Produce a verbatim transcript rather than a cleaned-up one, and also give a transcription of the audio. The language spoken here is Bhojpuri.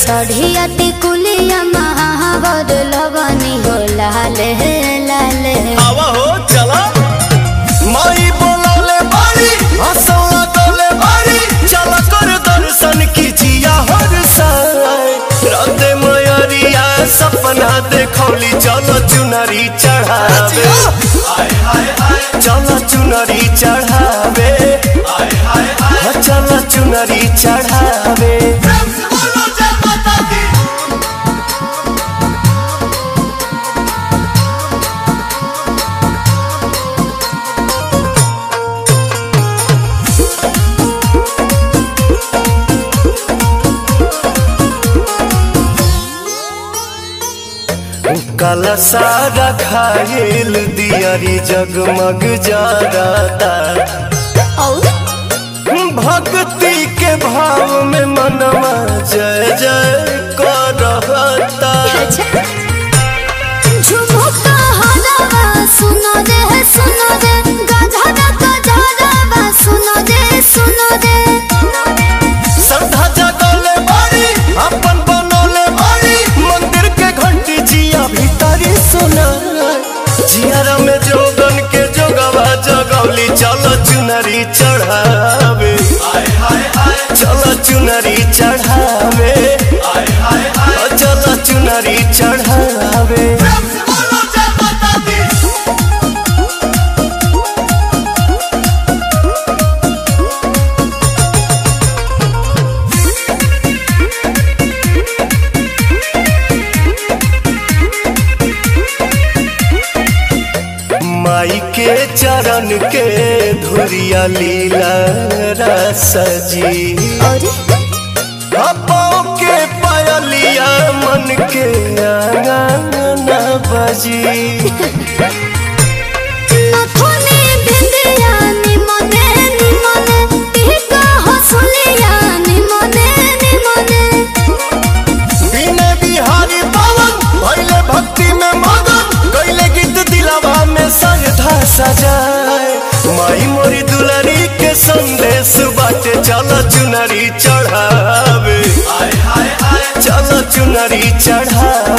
सढ़िया टिकुलिया महावर लगनी हो लाले लाले आवा हो चला माई बोलौले बारी हंसौला तोले बारी चला कर दर्शन कीजिया हर साय राते मयरिया सपना देखौली चलो चुनरी चढ़ावे चलो चुनरी चढ़ावे चलो चुनरी चढ़ावे काला सारा खाइल दियारी जगमग जाता और भक्ति के भाव में मनवा जय जय करता झुमुका हलावा सुनो रे सुनो रे गधरा गधरा सुनो रे सुनो रे श्रद्धा जगले बारी अपन बनौले बारी मंदिर के घंटी जिया भीतरी सुना जियारा में जोगन के जोगवा जगौली चलो चुनरी चढ़ावे चलो चुनरी चढ़ावे चलो चुनरी चढ़ावे माई के चरण के धुरिया लीला रसजी पाँव के पायलिया मन के आंगन बजी बिने बिहारी पावन भइले भक्ति में मगन गइले गीत दिलावा में श्रद्धा सजाए माई मोरी दुलारी के संदेश बाटे चलो चुनरी चढ़ावे चलो चुनरी चढ़ावे।